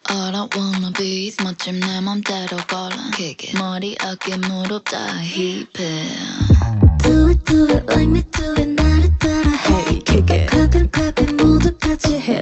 All I wanna be is 멋짐 내 맘대로 걸어 머리 어깨 무릎 다 힙해 Do it do it like me do it 나를 따라 Hey kick it clap it clap it 모두 같이 해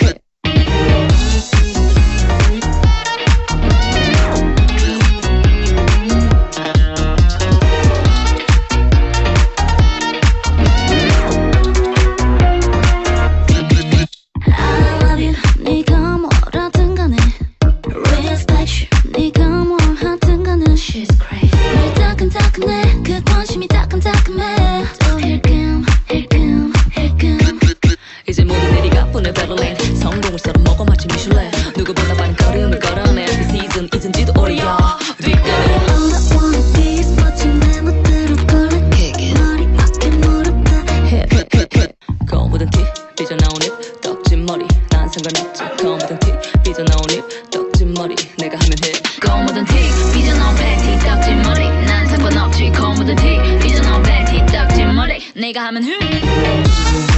그 관심이 따끔따끔해 힐끔 힐끔 힐끔 이제 모두 내리가 보내 베를린 성공을 썰어 먹어 마치 미슐랭 누구보다 빠른 걸음을 걸어내 이 시즌 잊은지도 오래야 뒷걸음 All I wanna be is 멋진 내 멋대로 걸어 머리 어깨 무릎 다 hip 검은 티 삐져나온 입 떡진 머리 난 상관없지 검은 티 삐져나온 입 떡진 머리 내가 하면 해 검은 티 삐져나온 팬티 딱진 머리 난 상관없지 검은 티 삐져나온 팬티 딱진 머리 내가 하면 흠